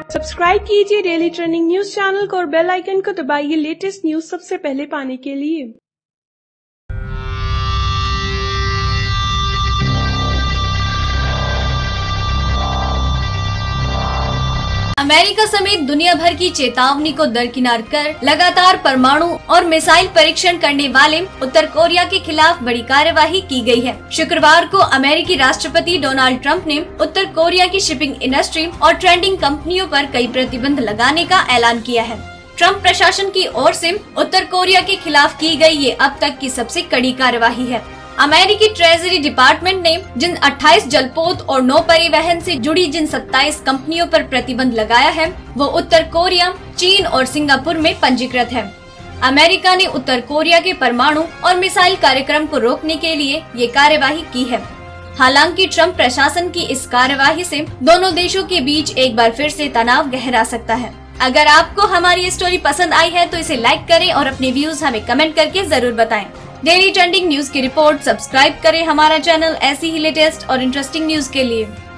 Subscribe कीजिए daily trending news channel को और बेल आइकन को दबाइए लेटेस्ट न्यूज सबसे पहले पाने के लिए। अमेरिका समेत दुनिया भर की चेतावनी को दरकिनार कर लगातार परमाणु और मिसाइल परीक्षण करने वाले उत्तर कोरिया के खिलाफ बड़ी कार्यवाही की गई है। शुक्रवार को अमेरिकी राष्ट्रपति डोनाल्ड ट्रंप ने उत्तर कोरिया की शिपिंग इंडस्ट्री और ट्रेडिंग कंपनियों पर कई प्रतिबंध लगाने का ऐलान किया है। ट्रंप प्रशासन की ओर से उत्तर कोरिया के खिलाफ की गई ये अब तक की सबसे कड़ी कार्यवाही है। अमेरिकी ट्रेजरी डिपार्टमेंट ने जिन 28 जलपोत और नौ परिवहन से जुड़ी जिन 27 कंपनियों पर प्रतिबंध लगाया है वो उत्तर कोरिया, चीन और सिंगापुर में पंजीकृत है। अमेरिका ने उत्तर कोरिया के परमाणु और मिसाइल कार्यक्रम को रोकने के लिए ये कार्यवाही की है। हालांकि ट्रंप प्रशासन की इस कार्यवाही से दोनों देशों के बीच एक बार फिर से तनाव गहरा सकता है। अगर आपको हमारी ये स्टोरी पसंद आई है तो इसे लाइक करें और अपने व्यूज हमें कमेंट करके जरूर बताएं। डेली ट्रेंडिंग न्यूज की रिपोर्ट सब्सक्राइब करें हमारा चैनल ऐसी ही लेटेस्ट और इंटरेस्टिंग न्यूज के लिए।